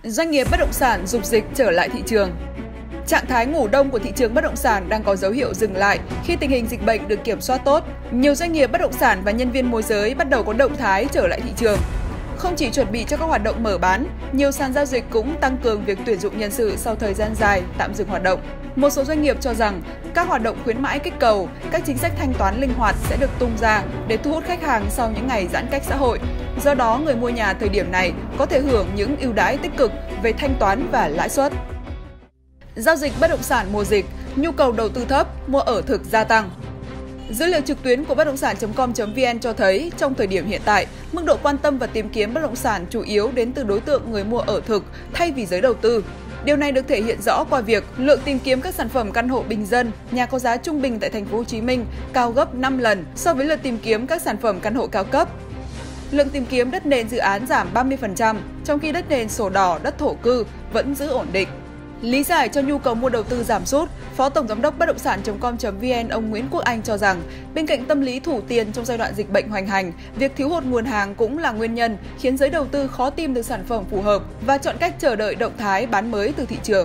Doanh nghiệp bất động sản dục dịch trở lại thị trường. Trạng thái ngủ đông của thị trường bất động sản đang có dấu hiệu dừng lại khi tình hình dịch bệnh được kiểm soát tốt. Nhiều doanh nghiệp bất động sản và nhân viên môi giới bắt đầu có động thái trở lại thị trường. Không chỉ chuẩn bị cho các hoạt động mở bán, nhiều sàn giao dịch cũng tăng cường việc tuyển dụng nhân sự sau thời gian dài tạm dừng hoạt động. Một số doanh nghiệp cho rằng các hoạt động khuyến mãi kích cầu, các chính sách thanh toán linh hoạt sẽ được tung ra để thu hút khách hàng sau những ngày giãn cách xã hội. Do đó, người mua nhà thời điểm này có thể hưởng những ưu đãi tích cực về thanh toán và lãi suất. Giao dịch bất động sản mùa dịch, nhu cầu đầu tư thấp, mua ở thực gia tăng. Dữ liệu trực tuyến của bất động sản.com.vn cho thấy, trong thời điểm hiện tại, mức độ quan tâm và tìm kiếm bất động sản chủ yếu đến từ đối tượng người mua ở thực thay vì giới đầu tư. Điều này được thể hiện rõ qua việc lượng tìm kiếm các sản phẩm căn hộ bình dân, nhà có giá trung bình tại thành phố Hồ Chí Minh cao gấp 5 lần so với lượt tìm kiếm các sản phẩm căn hộ cao cấp. Lượng tìm kiếm đất nền dự án giảm 30%, trong khi đất nền sổ đỏ, đất thổ cư vẫn giữ ổn định. Lý giải cho nhu cầu mua đầu tư giảm sút, Phó Tổng Giám đốc bất động sản.com.vn ông Nguyễn Quốc Anh cho rằng, bên cạnh tâm lý thủ tiền trong giai đoạn dịch bệnh hoành hành, việc thiếu hụt nguồn hàng cũng là nguyên nhân khiến giới đầu tư khó tìm được sản phẩm phù hợp và chọn cách chờ đợi động thái bán mới từ thị trường.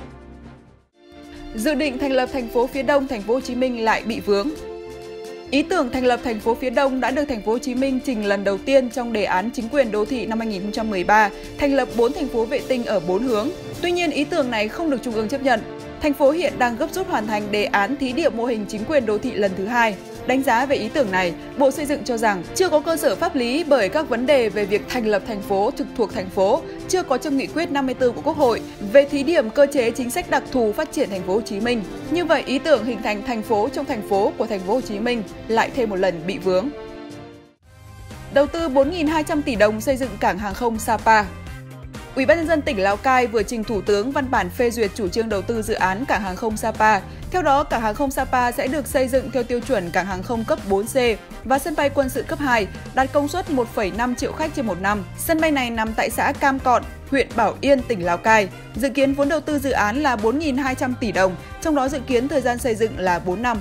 Dự định thành lập thành phố phía Đông thành phố Hồ Chí Minh lại bị vướng. Ý tưởng thành lập thành phố phía Đông đã được thành phố Hồ Chí Minh trình lần đầu tiên trong đề án chính quyền đô thị năm 2013, thành lập 4 thành phố vệ tinh ở 4 hướng. Tuy nhiên, ý tưởng này không được Trung ương chấp nhận. Thành phố hiện đang gấp rút hoàn thành đề án thí điểm mô hình chính quyền đô thị lần thứ 2. Đánh giá về ý tưởng này, Bộ Xây dựng cho rằng chưa có cơ sở pháp lý bởi các vấn đề về việc thành lập thành phố trực thuộc thành phố, chưa có trong nghị quyết 54 của Quốc hội về thí điểm cơ chế chính sách đặc thù phát triển thành phố Hồ Chí Minh. Như vậy, ý tưởng hình thành thành phố trong thành phố của thành phố Hồ Chí Minh lại thêm một lần bị vướng. Đầu tư 4.200 tỷ đồng xây dựng cảng hàng không Sapa. Ủy ban nhân dân tỉnh Lào Cai vừa trình Thủ tướng văn bản phê duyệt chủ trương đầu tư dự án cảng hàng không Sapa. Theo đó, cảng hàng không Sapa sẽ được xây dựng theo tiêu chuẩn cảng hàng không cấp 4C và sân bay quân sự cấp 2, đạt công suất 1,5 triệu khách trên một năm. Sân bay này nằm tại xã Cam Cọn, huyện Bảo Yên, tỉnh Lào Cai. Dự kiến vốn đầu tư dự án là 4.200 tỷ đồng, trong đó dự kiến thời gian xây dựng là 4 năm.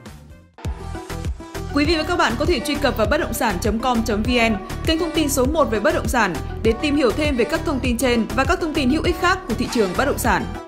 Quý vị và các bạn có thể truy cập vào bất động sản.com.vn, kênh thông tin số 1 về bất động sản để tìm hiểu thêm về các thông tin trên và các thông tin hữu ích khác của thị trường bất động sản.